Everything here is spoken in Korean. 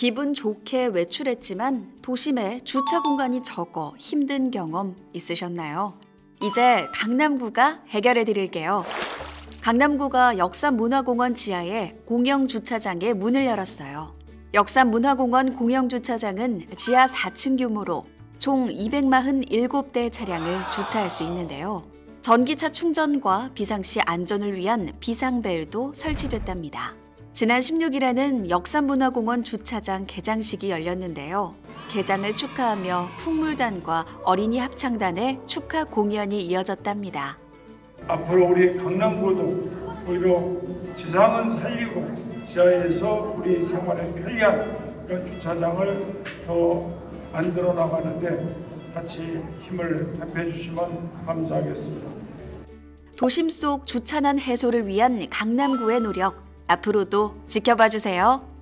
기분 좋게 외출했지만 도심에 주차 공간이 적어 힘든 경험 있으셨나요? 이제 강남구가 해결해 드릴게요. 강남구가 역삼문화공원 지하에 공영주차장에 문을 열었어요. 역삼문화공원 공영주차장은 지하 4층 규모로 총 247대 차량을 주차할 수 있는데요. 전기차 충전과 비상시 안전을 위한 비상벨도 설치됐답니다. 지난 16일에는 역삼문화공원 주차장 개장식이 열렸는데요. 개장을 축하하며 풍물단과 어린이 합창단의 축하 공연이 이어졌답니다. 앞으로 우리 강남구도 오히려 지상은 살리고 지하에서 우리 생활에 편리한 이런 주차장을 더 만들어 나가는데 같이 힘을 합해 주시면 감사하겠습니다. 도심 속 주차난 해소를 위한 강남구의 노력, 앞으로도 지켜봐 주세요.